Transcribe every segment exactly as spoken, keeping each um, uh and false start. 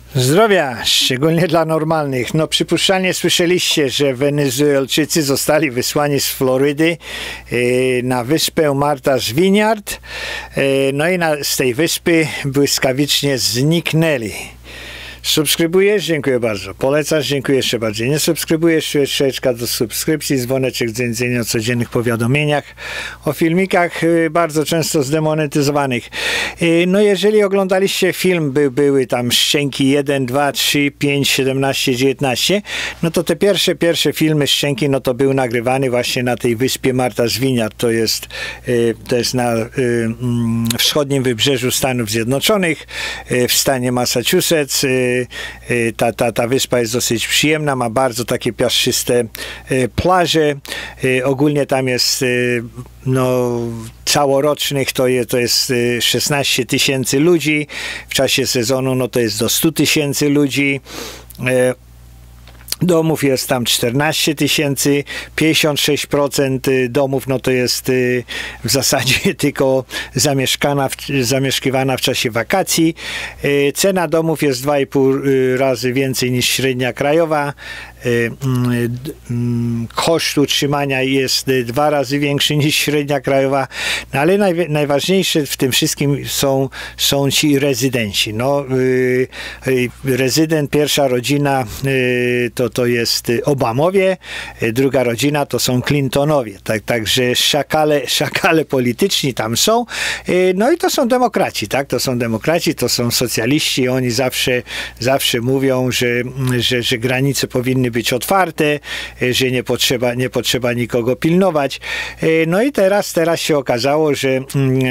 Zdrowia, szczególnie dla normalnych. No przypuszczalnie słyszeliście, że Wenezuelczycy zostali wysłani z Florydy e, na wyspę Martha's Vineyard. E, no i na, z tej wyspy błyskawicznie zniknęli. Subskrybujesz? Dziękuję bardzo. Polecasz? Dziękuję jeszcze bardziej. Nie subskrybujesz? Świeczka do subskrypcji, dzwoneczek dzwonienia o codziennych powiadomieniach, o filmikach bardzo często zdemonetyzowanych. No jeżeli oglądaliście film, by, były tam Szczęki jeden, dwa, trzy, pięć, siedemnaście, dziewiętnaście, no to te pierwsze, pierwsze filmy Szczęki, no to był nagrywany właśnie na tej wyspie Martha's Vineyard. To jest, to jest na wschodnim wybrzeżu Stanów Zjednoczonych, w stanie Massachusetts. Ta, ta, ta wyspa jest dosyć przyjemna, ma bardzo takie piaszczyste plaże. Ogólnie tam jest no, całorocznych to jest, to jest szesnaście tysięcy ludzi. W czasie sezonu no, to jest do stu tysięcy ludzi. Domów jest tam czternaście tysięcy, pięćdziesiąt sześć procent domów no to jest w zasadzie tylko zamieszkana, zamieszkiwana w czasie wakacji. Cena domów jest dwa i pół razy więcej niż średnia krajowa. Koszt utrzymania jest dwa razy większy niż średnia krajowa, no ale naj, najważniejsze w tym wszystkim są, są ci rezydenci. No, yy, yy, rezydent, pierwsza rodzina yy, to, to jest Obamowie, yy, druga rodzina to są Clintonowie, tak, także szakale, szakale polityczni tam są, yy, no i to są demokraci, tak, to są demokraci, to są socjaliści, oni zawsze, zawsze mówią, że, że, że granice powinny być otwarte, że nie potrzeba, nie potrzeba nikogo pilnować. No i teraz, teraz się okazało, że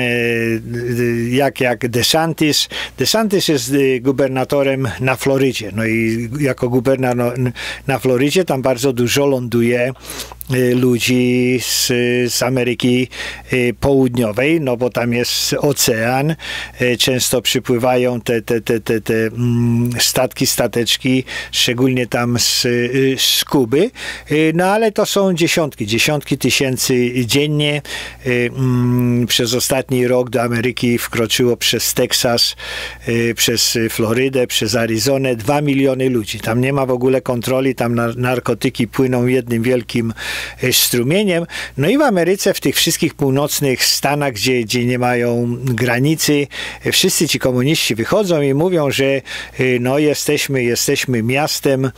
jak, jak DeSantis, DeSantis jest gubernatorem na Florydzie. No i jako gubernator na Florydzie tam bardzo dużo ląduje ludzi z, z Ameryki Południowej, no bo tam jest ocean, często przypływają te, te, te, te, te statki, stateczki, szczególnie tam z, z Kuby, no ale to są dziesiątki, dziesiątki tysięcy dziennie. Przez ostatni rok do Ameryki wkroczyło przez Teksas, przez Florydę, przez Arizonę dwa miliony ludzi. Tam nie ma w ogóle kontroli, tam narkotyki płyną jednym wielkim strumieniem. No i w Ameryce, w tych wszystkich północnych stanach, gdzie, gdzie nie mają granicy, wszyscy ci komuniści wychodzą i mówią, że no jesteśmy, jesteśmy miastem,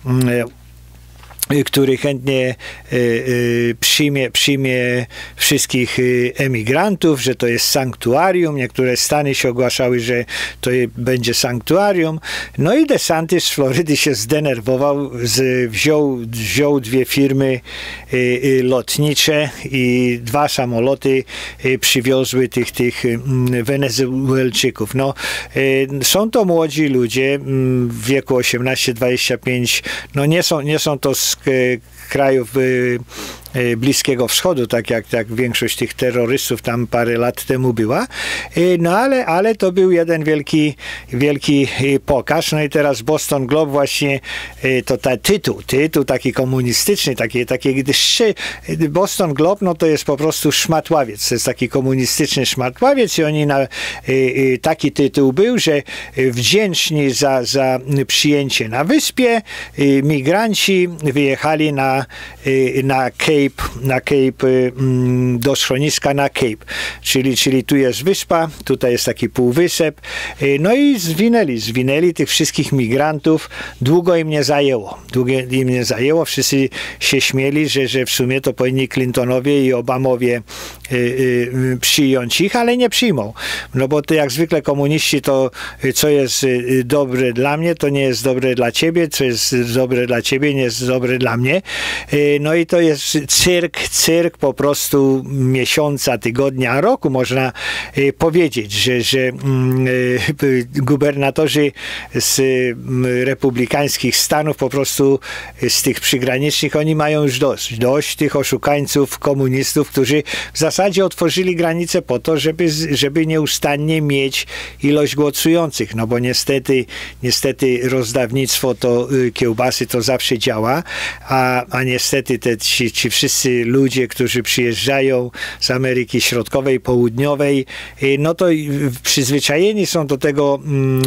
który chętnie y, y, przyjmie, przyjmie wszystkich y, emigrantów, że to jest sanktuarium. Niektóre stany się ogłaszały, że to będzie sanktuarium. No i DeSantis z Florydy się zdenerwował, z, wziął, wziął dwie firmy y, y, lotnicze i dwa samoloty y, przywiozły tych, tych y, Wenezuelczyków. No, y, są to młodzi ludzie y, w wieku osiemnaście dwadzieścia pięć. No nie są, nie są to z krajów y, y, Bliskiego Wschodu, tak jak, jak większość tych terrorystów tam parę lat temu była. Y, no ale, ale to był jeden wielki, wielki y, pokaz. No i teraz Boston Globe właśnie, y, to ta tytuł, tytuł taki komunistyczny, taki, taki gdyż Boston Globe, no to jest po prostu szmatławiec, to jest taki komunistyczny szmatławiec i oni na y, y, taki tytuł był, że wdzięczni za, za przyjęcie na wyspie, y, migranci wyjechali na, na Cape, na Cape do schroniska na Cape, czyli, czyli tu jest wyspa, tutaj jest taki półwysep, no i zwinęli, zwinęli tych wszystkich migrantów, długo im nie zajęło, długo im nie zajęło, wszyscy się śmieli, że, że w sumie to powinni Clintonowie i Obamowie y, y, przyjąć ich, ale nie przyjmą, no bo to jak zwykle komuniści to co jest dobre dla mnie, to nie jest dobre dla ciebie, co jest dobre dla ciebie, nie jest dobre dla mnie. No i to jest cyrk, cyrk po prostu miesiąca, tygodnia, roku można powiedzieć, że, że gubernatorzy z republikańskich stanów po prostu z tych przygranicznych, oni mają już dość, dość tych oszukańców, komunistów, którzy w zasadzie zasadzie otworzyli granicę po to, żeby, żeby nieustannie mieć ilość głosujących, no bo niestety, niestety rozdawnictwo to kiełbasy to zawsze działa, a, a niestety te, ci, ci wszyscy ludzie, którzy przyjeżdżają z Ameryki Środkowej, Południowej, no to przyzwyczajeni są do tego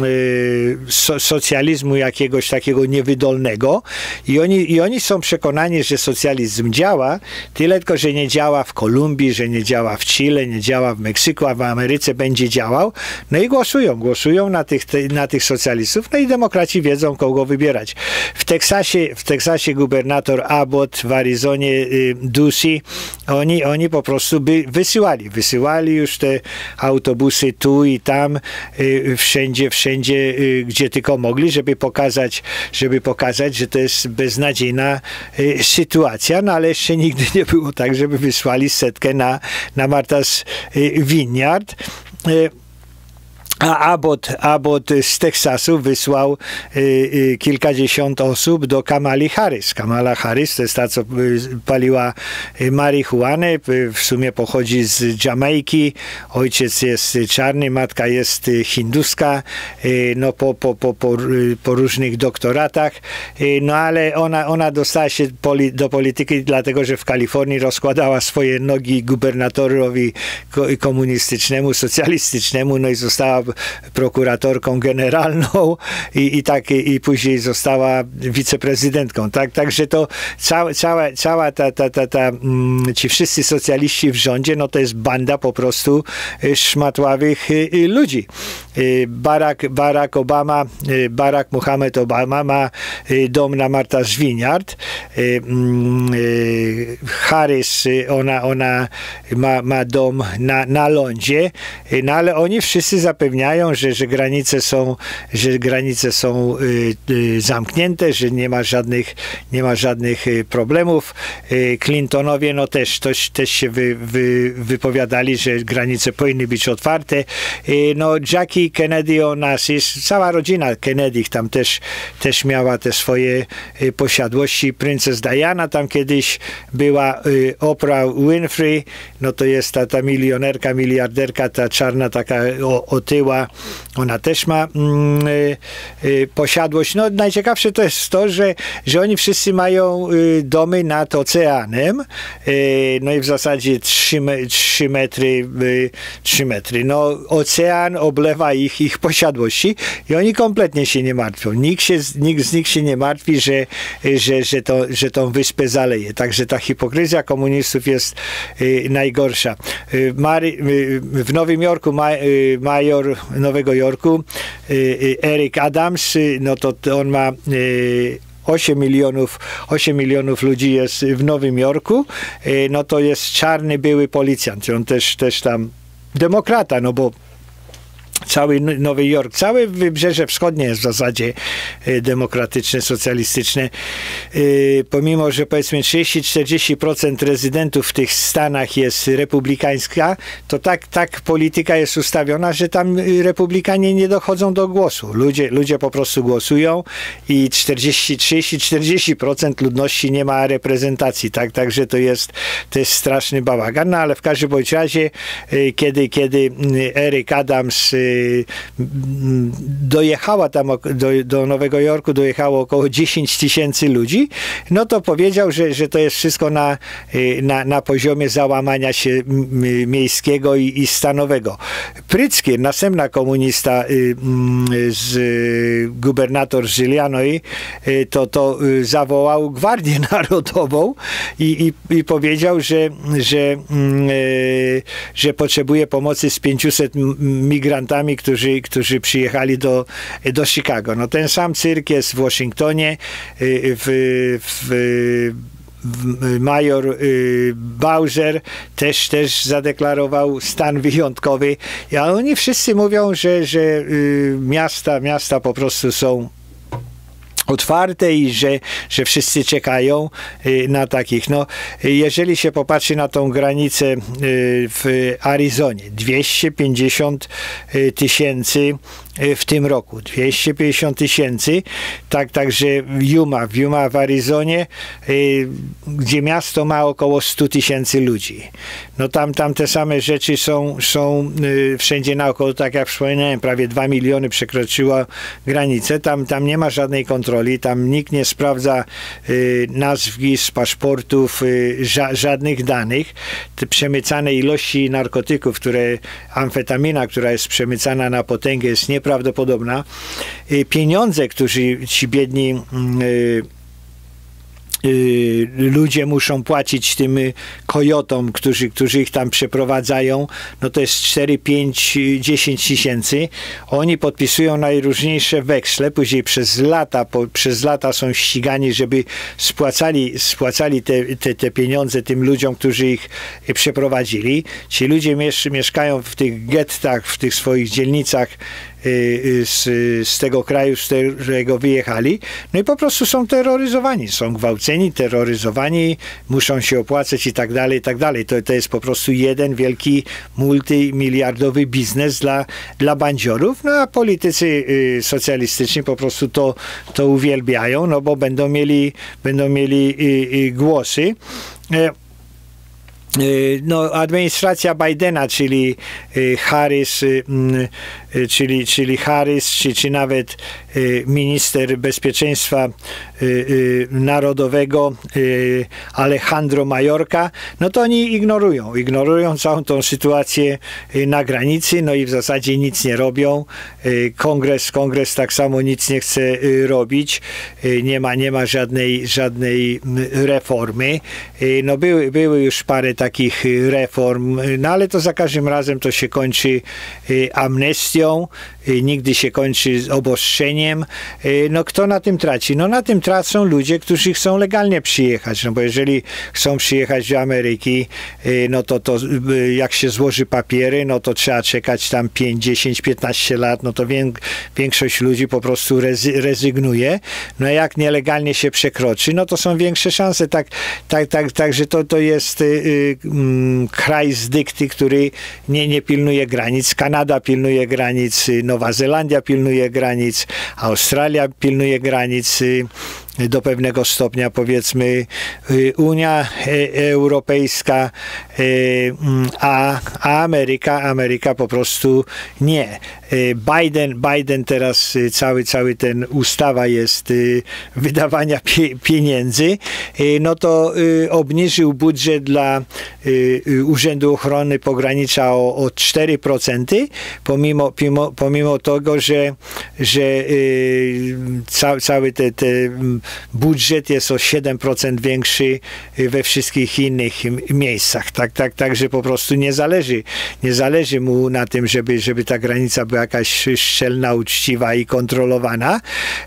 so, socjalizmu jakiegoś takiego niewydolnego i oni, i oni są przekonani, że socjalizm działa, tyle tylko, że nie działa w Kolumbii, że nie działa w Chile, nie działa w Meksyku, a w Ameryce będzie działał. No i głosują, głosują na tych, na tych socjalistów, no i demokraci wiedzą, kogo wybierać. W Teksasie, w Teksasie gubernator Abbott, w Arizonie y, Ducey, oni, oni po prostu by wysyłali, wysyłali już te autobusy tu i tam, y, wszędzie, wszędzie, y, gdzie tylko mogli, żeby pokazać, żeby pokazać, że to jest beznadziejna y, sytuacja, no ale jeszcze nigdy nie było tak, żeby wysłali setkę na, na Martha's Vineyard. Y, A Abbott, Abbott z Teksasu wysłał y, y, kilkadziesiąt osób do Kamali Harris. Kamala Harris to jest ta, co y, paliła y, marihuanę, y, w sumie pochodzi z Jamajki, ojciec jest czarny, matka jest y, hinduska, y, no po, po, po, po, y, po różnych doktoratach, y, no ale ona, ona dostała się poli, do polityki dlatego, że w Kalifornii rozkładała swoje nogi gubernatorowi ko, komunistycznemu, socjalistycznemu, no i została prokuratorką generalną i, i tak i, i później została wiceprezydentką. Tak? Także to cała, cała, cała ta, ta, ta, ta mm, ci wszyscy socjaliści w rządzie, no to jest banda po prostu szmatławych y, y, ludzi. Y, Barack, Barack Obama, y, Barack Mohamed Obama ma y, dom na Martha's Vineyard. Y, y, Harris, y, ona, ona ma, ma dom na, na lądzie, y, no ale oni wszyscy zapewniają, że, że granice są, że granice są y, y, zamknięte, że nie ma żadnych, nie ma żadnych y, problemów. Y, Clintonowie no też, też, też się wy, wy, wypowiadali, że granice powinny być otwarte. Y, no Jackie Kennedy Onassis, cała rodzina Kennedy tam też, też miała te swoje y, posiadłości. Princess Diana tam kiedyś była, y, Oprah Winfrey, no to jest ta, ta milionerka, miliarderka, ta czarna taka o, otyła. Ona też ma mm, y, y, posiadłość. No najciekawsze to jest to, że, że oni wszyscy mają y, domy nad oceanem. Y, no i w zasadzie trzy metry. trzy metry. No ocean oblewa ich, ich posiadłości i oni kompletnie się nie martwią. Nikt, się, nikt z nich się nie martwi, że, że, że, to, że tą wyspę zaleje. Także ta hipokryzja komunistów jest y, najgorsza. Y, Mary, y, w Nowym Jorku ma, y, major Nowego Jorku, Eric Adams, no to on ma osiem milionów, osiem milionów ludzi jest w Nowym Jorku, no to jest czarny były policjant, on też, też tam demokrata, no bo cały Nowy Jork, całe Wybrzeże Wschodnie jest w zasadzie demokratyczne, socjalistyczne. Pomimo, że powiedzmy trzydzieści do czterdziestu procent rezydentów w tych stanach jest republikańska, to tak, tak polityka jest ustawiona, że tam republikanie nie dochodzą do głosu. Ludzie, ludzie po prostu głosują i trzydzieści do czterdziestu procent ludności nie ma reprezentacji. Tak? Także to jest, to jest straszny bałagan. No ale w każdym bądź razie, kiedy, kiedy Eric Adams dojechała tam do, do Nowego Jorku, dojechało około dziesięć tysięcy ludzi, no to powiedział, że, że to jest wszystko na, na, na poziomie załamania się miejskiego i, i stanowego. Pryckier, następna komunista, z gubernator z Illinois, to, to zawołał Gwardię Narodową i, i, i powiedział, że, że, że potrzebuje pomocy z pięciuset migrantami, którzy, którzy przyjechali do, do Chicago. No ten sam cyrk jest w Waszyngtonie, w, w major Bowser też, też zadeklarował stan wyjątkowy. A oni wszyscy mówią, że, że miasta, miasta po prostu są otwarte i że, że wszyscy czekają na takich. No, jeżeli się popatrzy na tą granicę w Arizonie, dwieście pięćdziesiąt tysięcy w tym roku. dwieście pięćdziesiąt tysięcy. Tak, także w Yuma, w Yuma w Arizonie, gdzie miasto ma około sto tysięcy ludzi. No tam, tam te same rzeczy są, są wszędzie naokoło, tak jak wspominałem, prawie dwa miliony przekroczyło granicę. Tam, tam nie ma żadnej kontroli, tam nikt nie sprawdza nazwisk, paszportów, ża żadnych danych. Te przemycane ilości narkotyków, które, amfetamina, która jest przemycana na potęgę, jest nieprawdopodobna. Pieniądze, którzy ci biedni ludzie muszą płacić tym kojotom, którzy, którzy ich tam przeprowadzają, no to jest cztery, pięć, dziesięć tysięcy. Oni podpisują najróżniejsze weksle, później przez lata, po, przez lata są ścigani, żeby spłacali, spłacali te, te, te pieniądze tym ludziom, którzy ich przeprowadzili. Ci ludzie miesz, mieszkają w tych gettach, w tych swoich dzielnicach z, z tego kraju, z którego wyjechali, no i po prostu są terroryzowani, są gwałceni, terroryzowani, muszą się opłacać i tak dalej, i tak dalej. To, to jest po prostu jeden wielki multimiliardowy biznes dla, dla bandziorów, no a politycy y, socjalistyczni po prostu to, to uwielbiają, no bo będą mieli, będą mieli y, y, głosy. Y, No, administracja Bidena, czyli Harris, czyli, czyli Harris, czy, czy nawet minister bezpieczeństwa narodowego Alejandro Mayorkas, no to oni ignorują, ignorują całą tą sytuację na granicy, no i w zasadzie nic nie robią. Kongres, kongres tak samo nic nie chce robić, nie ma, nie ma żadnej, żadnej reformy. No były, były już parę takich reform, no ale to za każdym razem to się kończy amnestią, nigdy się kończy obostrzeniem. No kto na tym traci? No na tym tracą ludzie, którzy chcą legalnie przyjechać, no bo jeżeli chcą przyjechać do Ameryki, no to, to jak się złoży papiery, no to trzeba czekać tam pięć, dziesięć, piętnaście lat, no to większość ludzi po prostu rezygnuje. No jak nielegalnie się przekroczy, no to są większe szanse. Tak, tak, tak, także to, to jest kraj z dykty, który nie, nie pilnuje granic. Kanada pilnuje granic, Nowa Zelandia pilnuje granic, Australia pilnuje granic do pewnego stopnia, powiedzmy Unia Europejska, a, a Ameryka, Ameryka po prostu nie. Biden, Biden teraz cały, cały ten ustawa jest wydawania pie, pieniędzy, no to obniżył budżet dla Urzędu Ochrony Pogranicza o, o cztery procent, pomimo, pomimo, pomimo tego, że, że ca, cały te, te budżet jest o siedem procent większy we wszystkich innych miejscach. Tak, tak, tak, że po prostu nie zależy, nie zależy mu na tym, żeby, żeby ta granica była jakaś szczelna, uczciwa i kontrolowana.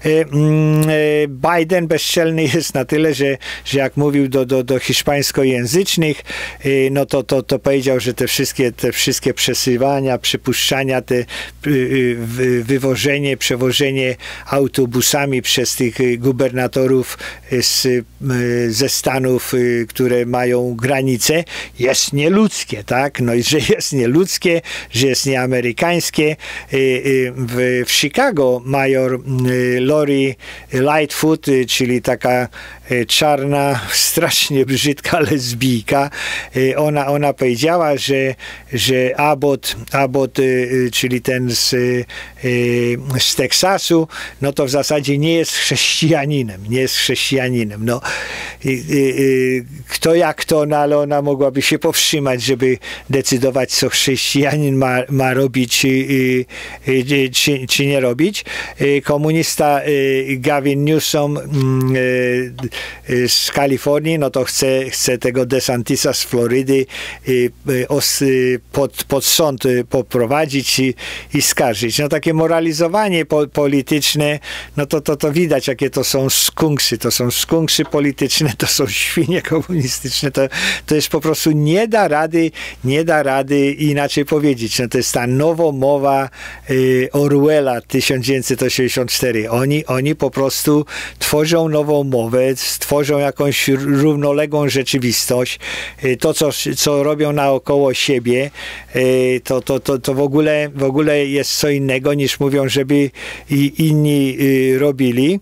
Biden bezczelny jest na tyle, że, że jak mówił do, do, do hiszpańskojęzycznych, no to, to, to powiedział, że te wszystkie, te wszystkie przesyłania, przypuszczania, te wywożenie, przewożenie autobusami przez tych gubernatorów z, ze Stanów, które mają granice, jest nieludzkie, tak? No i że jest nieludzkie, że jest nieamerykańskie. W, w Chicago major Lori Lightfoot, czyli taka czarna, strasznie brzydka lesbijka, ona, ona powiedziała, że, że Abbott, Abbott, czyli ten z, z Teksasu, no to w zasadzie nie jest chrześcijaninem, nie jest chrześcijaninem. No, kto jak to, no ale ona mogłaby się powstrzymać, żeby decydować, co chrześcijanin ma, ma robić czy, czy nie robić. Komunista Gavin Newsom z Kalifornii, no to chce, chce tego DeSantisa z Florydy pod, pod sąd poprowadzić i, i skarżyć. No takie moralizowanie po, polityczne, no to, to, to widać, jakie to są skunksy. To są skunksy polityczne, to są świnie komunistyczne. To, to jest po prostu nie da rady, nie da rady inaczej powiedzieć. No to jest ta nowomowa y, Orwella tysiąc dziewięćset osiemdziesiąt cztery. Oni, oni po prostu tworzą nową mowę, stworzą jakąś równoległą rzeczywistość. To, co, co robią naokoło siebie, to, to, to, to w ogóle, w ogóle jest co innego, niż mówią, żeby i inni robili.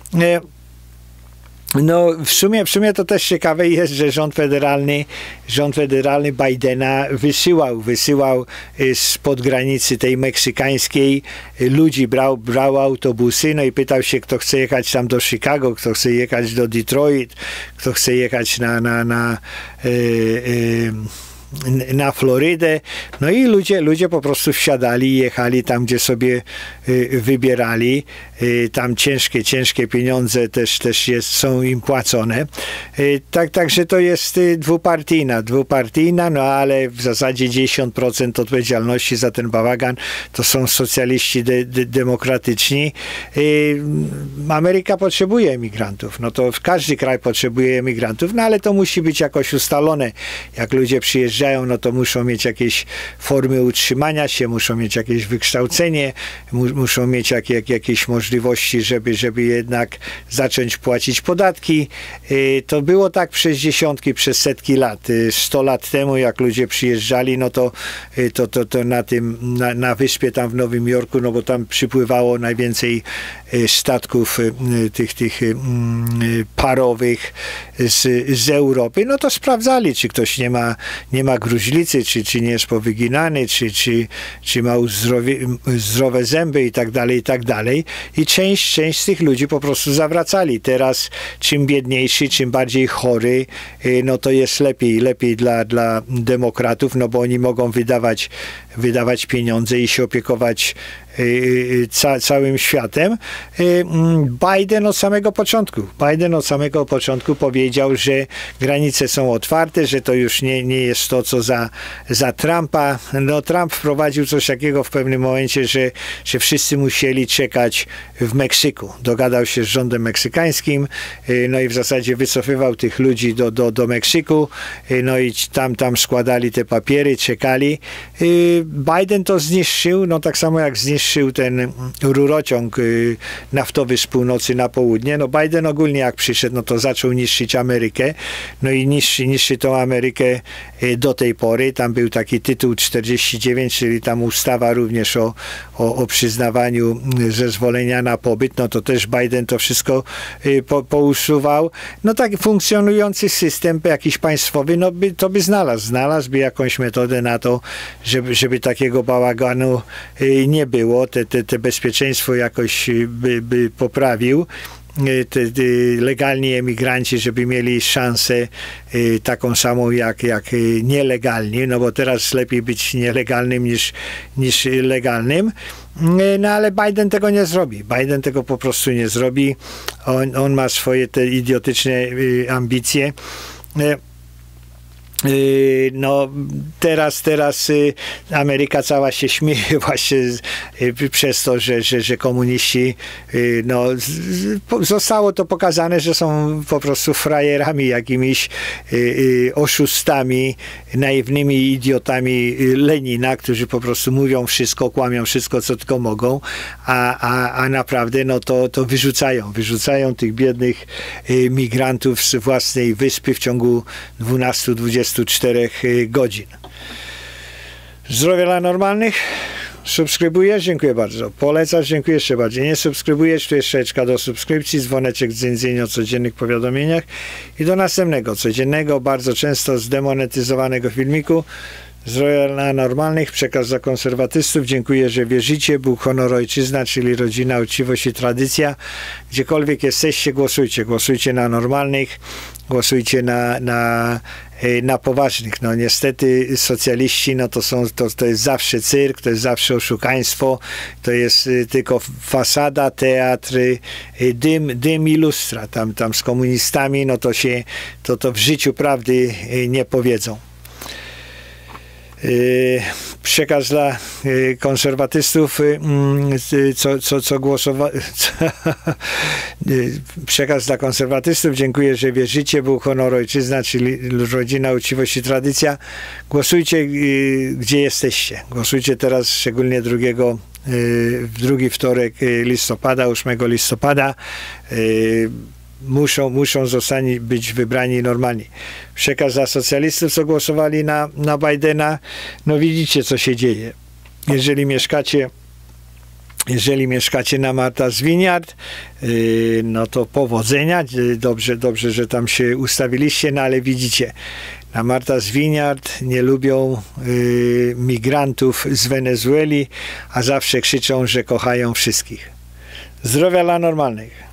No, w sumie, w sumie to też ciekawe jest, że rząd federalny, rząd federalny Bidena wysyłał, wysyłał spod granicy tej meksykańskiej ludzi, brał, brał autobusy, no i pytał się, kto chce jechać tam do Chicago, kto chce jechać do Detroit, kto chce jechać na, na, na e, e, na Florydę, no i ludzie, ludzie po prostu wsiadali i jechali tam, gdzie sobie y, wybierali. Y, tam ciężkie, ciężkie pieniądze też, też jest, są im płacone. Y, tak, także to jest y, dwupartyjna, dwupartyjna, no ale w zasadzie dziewięćdziesiąt procent odpowiedzialności za ten bałagan to są socjaliści de, de, demokratyczni. Y, Ameryka potrzebuje emigrantów, no to każdy kraj potrzebuje emigrantów, no ale to musi być jakoś ustalone. Jak ludzie przyjeżdżają, no to muszą mieć jakieś formy utrzymania się, muszą mieć jakieś wykształcenie, mu, muszą mieć jak, jak, jakieś możliwości, żeby, żeby jednak zacząć płacić podatki. Y, to było tak przez dziesiątki, przez setki lat. Y, sto lat temu, jak ludzie przyjeżdżali, no to, y, to, to, to na tym, na, na wyspie tam w Nowym Jorku, no bo tam przypływało najwięcej y, statków y, tych, tych y, parowych z, z Europy, no to sprawdzali, czy ktoś nie ma, nie ma gruźlicy, czy, czy nie jest powyginany, czy, czy, czy ma zdrowie, zdrowe zęby i tak dalej, i tak dalej. I część, część z tych ludzi po prostu zawracali. Teraz czym biedniejszy, czym bardziej chory, no to jest lepiej, lepiej dla, dla demokratów, no bo oni mogą wydawać, wydawać pieniądze i się opiekować Ca całym światem. Biden od samego początku Biden od samego początku powiedział, że granice są otwarte, że to już nie, nie jest to, co za, za Trumpa. No Trump wprowadził coś takiego w pewnym momencie, że, że wszyscy musieli czekać w Meksyku. Dogadał się z rządem meksykańskim, no i w zasadzie wycofywał tych ludzi do, do, do Meksyku, no i tam, tam składali te papiery, czekali. Biden to zniszczył, no tak samo jak zniszczył ten rurociąg naftowy z północy na południe. No Biden ogólnie jak przyszedł, no to zaczął niszczyć Amerykę, no i niszczy, niszczy tą Amerykę do tej pory. Tam był taki tytuł czterdzieści dziewięć, czyli tam ustawa również o, o, o przyznawaniu zezwolenia na pobyt, no to też Biden to wszystko po, pousuwał. No tak funkcjonujący system jakiś państwowy, no by, to by znalazł, znalazłby jakąś metodę na to, żeby, żeby takiego bałaganu nie było. Te, te, te bezpieczeństwo jakoś by, by poprawił. Te, te legalni emigranci, żeby mieli szansę y, taką samą jak, jak y, nielegalni, no bo teraz lepiej być nielegalnym niż, niż legalnym. Y, no ale Biden tego nie zrobi. Biden tego po prostu nie zrobi. On, on ma swoje te idiotyczne y, ambicje. Y, No teraz, teraz Ameryka cała się śmieje właśnie przez to, że, że, że komuniści, no zostało to pokazane, że są po prostu frajerami, jakimiś oszustami, naiwnymi idiotami Lenina, którzy po prostu mówią wszystko, kłamią wszystko, co tylko mogą, a, a, a naprawdę no to, to wyrzucają, wyrzucają tych biednych migrantów z własnej wyspy w ciągu dwunastu do dwudziestu czterech godzin. Zdrowia dla normalnych. Subskrybujesz? Dziękuję bardzo. Polecasz? Dziękuję jeszcze bardziej. Nie subskrybujesz? Tu jest strzałeczka do subskrypcji, dzwoneczek z dzwonieniem o codziennych powiadomieniach i do następnego, codziennego, bardzo często zdemonetyzowanego filmiku. Zdrowia dla normalnych, przekaz dla konserwatystów. Dziękuję, że wierzycie. Bóg, honor, ojczyzna, czyli rodzina, uczciwość i tradycja. Gdziekolwiek jesteście, głosujcie. Głosujcie na normalnych, głosujcie na, na, na poważnych. No niestety socjaliści, no to są, to, to jest zawsze cyrk, to jest zawsze oszukaństwo, to jest tylko fasada, teatr, dym, dym i lustra. Tam, tam z komunistami, no to się, to, to w życiu prawdy nie powiedzą. Przekaz dla konserwatystów, co, co, co głosowa... Przekaz dla konserwatystów. Dziękuję, że wierzycie. Bóg, honor, ojczyzna, czyli rodzina, uczciwość i tradycja. Głosujcie, gdzie jesteście. Głosujcie teraz, szczególnie drugiego, w drugi wtorek listopada, ósmego listopada. muszą, muszą zostać być wybrani normalni. Przekaz dla socjalistów, co głosowali na, na Bidena, no widzicie, co się dzieje. Jeżeli mieszkacie Jeżeli mieszkacie na Martha's Vineyard, yy, no to powodzenia. Dobrze, dobrze, że tam się ustawiliście, no ale widzicie, na Martha's Vineyard nie lubią yy, migrantów z Wenezueli, a zawsze krzyczą, że kochają wszystkich. Zdrowia dla normalnych.